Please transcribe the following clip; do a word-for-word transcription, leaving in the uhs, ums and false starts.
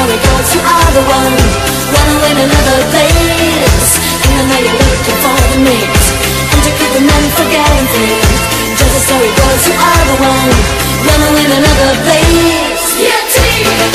story goes, you are the one running with another place. And I know you're looking for the mate, and to keep the men forgetting things. Just the story goes, you are the one running with another place. Yeah, team.